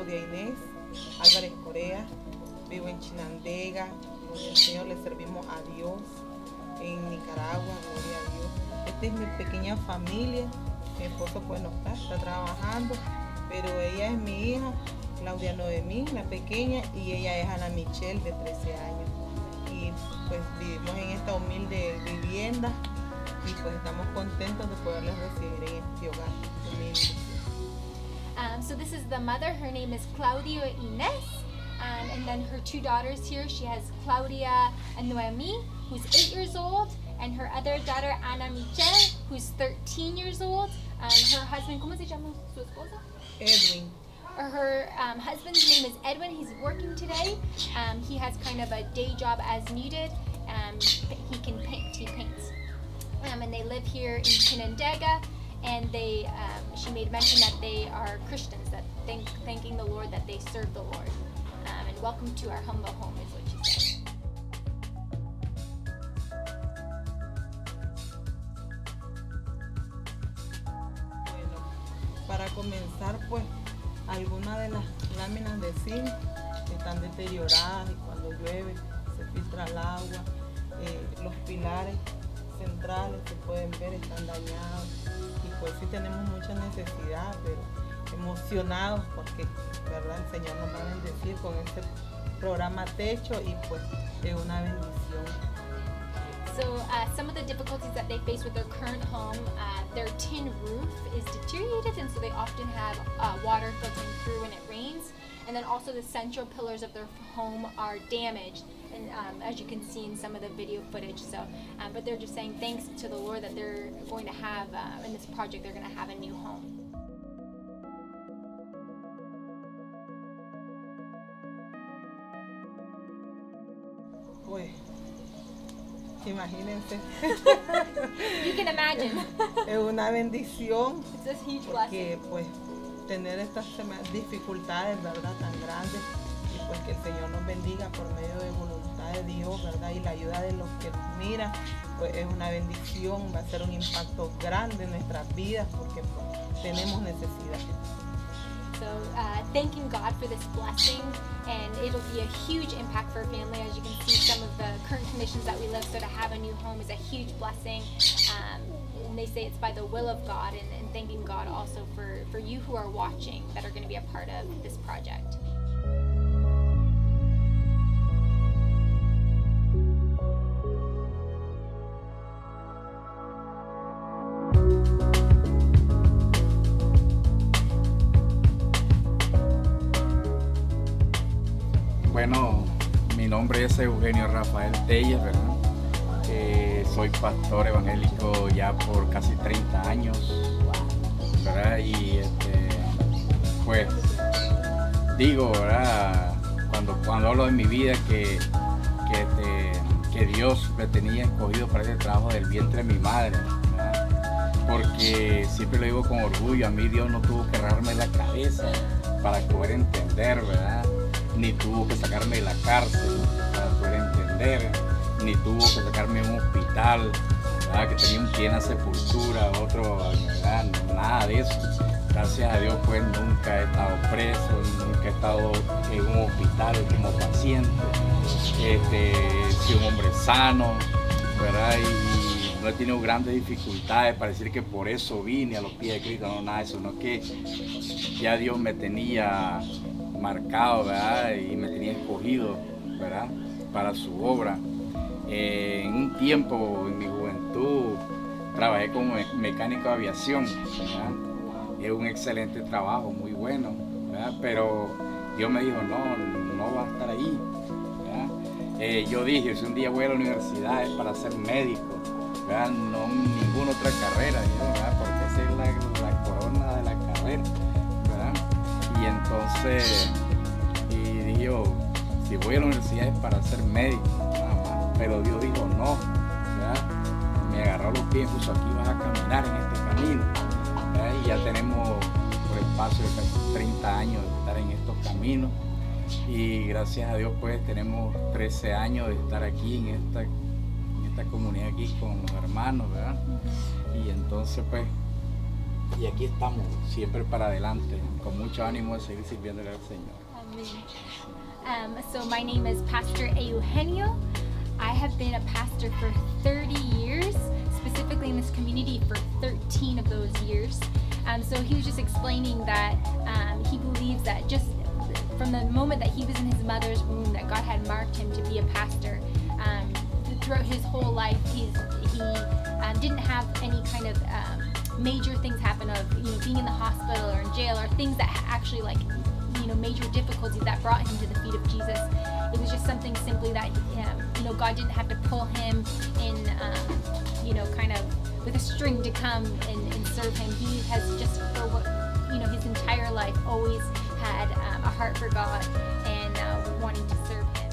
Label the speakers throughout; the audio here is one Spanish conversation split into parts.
Speaker 1: Claudia Inés Álvarez Corea, vivo en Chinandega, gloria al Señor, le servimos a Dios en Nicaragua, gloria a Dios. Esta es mi pequeña familia, mi esposo pues no está trabajando, pero ella es mi hija, Claudia Noemí, la pequeña, y ella es Ana Michelle, de 13 años. Y pues vivimos en esta humilde vivienda y pues estamos contentos de poderles recibir en este hogar humilde.
Speaker 2: So this is the mother, her name is Claudia Inés, and then her two daughters here, she has Claudia and Noemi, who's 8 years old, and her other daughter, Ana Michelle, who's 13 years old. Her husband, ¿cómo se llama su esposa?
Speaker 1: Edwin.
Speaker 2: Her husband's name is Edwin. He's working today. He has kind of a day job as needed. He can paint, he paints. And they live here in Chinandega, and she made mention that they are Christians, that thanking the Lord that they serve the Lord. And welcome to our humble home is what she said.
Speaker 1: Bueno, para comenzar, pues algunas de las láminas de zinc están deterioradas y cuando llueve se filtra el agua. Los pilares centrales se pueden ver, están dañados, y pues sí tenemos mucha necesidad, pero emocionados porque, ¿verdad?, el Señor nos va a bendecir con este programa Techo y pues es una bendición.
Speaker 2: So some of the difficulties that they face with their current home, their tin roof is deteriorated, and so they often have water filtering through when it rains. And then also the central pillars of their home are damaged, and as you can see in some of the video footage. So, but they're just saying thanks to the Lord that they're going to have, in this project, they're going to have a new home.
Speaker 1: Pues, imagínense.
Speaker 2: You can imagine.
Speaker 1: Es una bendición.
Speaker 2: It's a huge
Speaker 1: porque
Speaker 2: blessing.
Speaker 1: pues tener estas dificultades, ¿verdad?, tan grandes, y pues que el Señor nos bendiga por medio de voluntad de Dios, ¿verdad?, y la ayuda de los que nos miran, pues es una bendición, va a ser un impacto grande en nuestras vidas porque pues, tenemos necesidad.
Speaker 2: So thanking God for this blessing, and it'll be a huge impact for our family. As you can see, some of the current conditions that we live, so to have a new home is a huge blessing. And they say it's by the will of God, and thanking God also for you who are watching that are going to be a part of this project.
Speaker 3: Bueno, mi nombre es Eugenio Rafael Telles, ¿verdad? Soy pastor evangélico ya por casi 30 años, ¿verdad? Y pues digo, ¿verdad?, cuando hablo de mi vida que Dios me tenía escogido para ese trabajo del vientre de mi madre, ¿verdad? Porque siempre lo digo con orgullo, a mí Dios no tuvo que agarrarme la cabeza para poder entender, ¿verdad?, ni tuvo que sacarme de la cárcel para poder entender, ni tuvo que sacarme de un hospital, ¿verdad?, que tenía un pie en la sepultura, otro, ¿verdad?, nada de eso. Gracias a Dios pues nunca he estado preso, nunca he estado en un hospital como paciente. He sido un hombre sano, ¿verdad?, y no he tenido grandes dificultades para decir que por eso vine a los pies de Cristo, no, nada de eso, no, que ya Dios me tenía marcado, ¿verdad?, y me tenía escogido, ¿verdad?, para su obra. En un tiempo, en mi juventud, trabajé como mecánico de aviación, ¿verdad? Es un excelente trabajo, muy bueno, ¿verdad?, pero Dios me dijo, no va a estar ahí, ¿verdad? Yo dije, si un día voy a la universidad es para ser médico, ¿verdad?, no ninguna otra carrera, ¿verdad?, porque esa es la corona de la carrera, ¿verdad? Y entonces, dije yo, si voy a la universidad es para ser médico, nada más. Pero Dios dijo no, ¿verdad? Me agarró los pies y puso, aquí vas a caminar en este camino, ¿verdad? Y ya tenemos por espacio de casi 30 años de estar en estos caminos, y gracias a Dios pues tenemos 13 años de estar aquí en esta comunidad aquí con los hermanos, ¿verdad? Y entonces pues y aquí estamos, siempre para adelante, con mucho ánimo de seguir sirviéndole al Señor.
Speaker 2: So my name is Pastor Eugenio. I have been a pastor for 30 years, specifically in this community for 13 of those years. So he was just explaining that he believes that just from the moment that he was in his mother's womb, that God had marked him to be a pastor. Throughout his whole life, he didn't have any kind of major things happen of being in the hospital or in jail or things that actually major difficulties that brought him to the feet of Jesus. It was just something simply that God didn't have to pull him in kind of with a string to come and serve him. He has just his entire life always had a heart for God and wanting to serve him.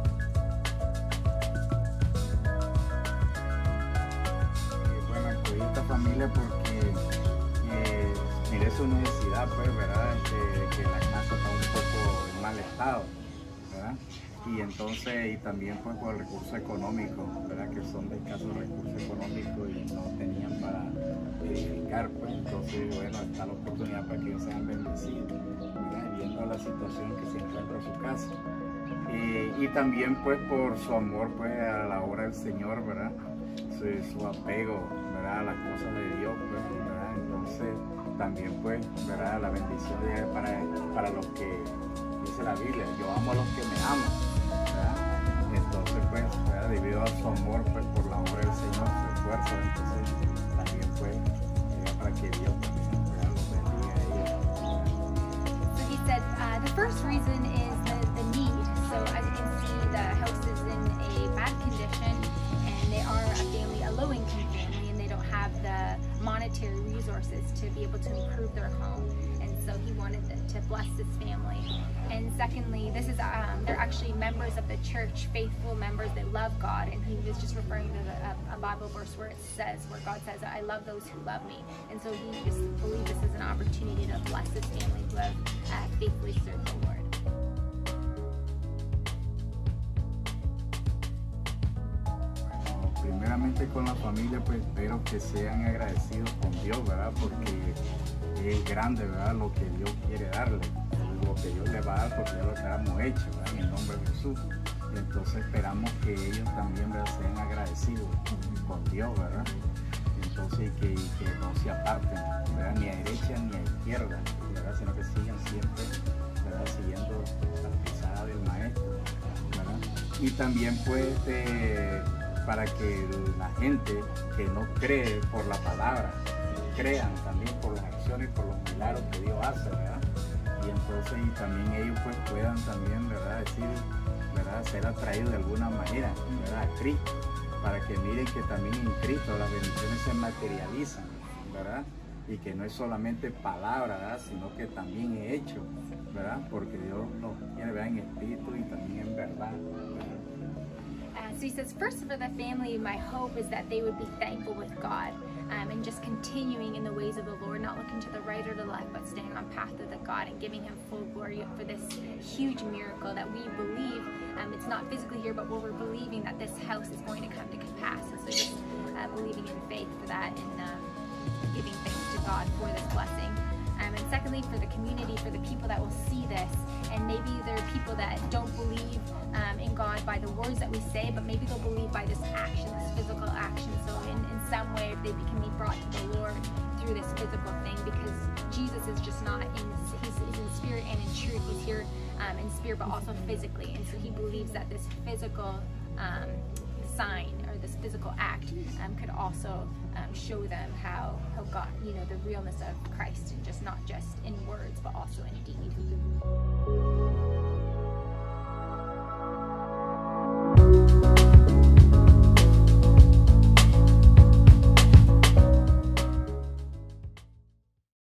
Speaker 3: Bueno, escogí esta familia porque miré su necesidad, pues, ¿verdad? Que la casa está un poco en mal estado, ¿verdad? Y entonces, y también pues por el recurso económico, ¿verdad? Que son de escasos recursos económicos y no tenían para edificar, pues. Entonces, bueno, está la oportunidad para que ellos sean bendecidos, ¿verdad? Viendo la situación que se encuentra en su casa. Y también pues por su amor pues a la obra del Señor, ¿verdad? Su apego, ¿verdad? A las cosas de Dios, pues, ¿verdad? Entonces también pues, ¿verdad? La bendición es para los que dice la Biblia, yo amo a los que me aman, ¿verdad? Entonces pues, ¿verdad? Debido a su amor pues por la obra del Señor, su esfuerzo, entonces también pues para que Dios también, ¿verdad? Los bendiga a ellos.
Speaker 2: So he said the first reason is the need. So as you can see, the house is in a bad condition and they are a low-income family, and they don't have the monetary resources to be able to improve their home. And so he wanted to bless this family. And secondly, this is they're actually members of the church, faithful members. They love God, and he was just referring to a Bible verse where God says, "I love those who love me." And so he just believes this is an opportunity to bless this family who have faithfully served the Lord.
Speaker 3: Primeramente con la familia, pues espero que sean agradecidos con Dios, ¿verdad? Porque es grande, ¿verdad? Lo que Dios quiere darle, lo que Dios le va a dar, porque ya lo tenemos hecho, ¿verdad? En el nombre de Jesús. Y entonces esperamos que ellos también, ¿verdad? Sean agradecidos con Dios, ¿verdad? Entonces que no se aparten, ¿verdad? Ni a derecha ni a izquierda, ¿verdad? Sino que sigan siempre, ¿verdad? Siguiendo las pisadas del Maestro, ¿verdad? Y también pues para que la gente que no cree por la palabra, crean también por las acciones, por los milagros que Dios hace, ¿verdad? Y entonces y también ellos pues puedan también, ¿verdad? Decir, ¿verdad? Ser atraídos de alguna manera, ¿verdad? A Cristo, para que miren que también en Cristo las bendiciones se materializan, ¿verdad? Y que no es solamente palabra, ¿verdad? Sino que también es hecho, ¿verdad? Porque Dios nos quiere ver en espíritu y también en verdad, ¿verdad?
Speaker 2: So he says, first for the family, my hope is that they would be thankful with God and just continuing in the ways of the Lord, not looking to the right or the left, but staying on path of the God and giving him full glory for this huge miracle that we believe. It's not physically here, but we're believing that this house is going to come to pass. And so just believing in faith for that and giving thanks to God for this blessing. And secondly, for the community, for the people that will see this, and maybe there are people that don't believe in God by the words that we say, but maybe they'll believe by this action, this physical action. So in some way, if they can be brought to the Lord through this physical thing, because Jesus is just not he's in spirit and in truth. He's here in spirit, but also physically. And so he believes that this physical sign or this physical act could also show them how God, the realness of Christ, and just not just in words, but also in deed.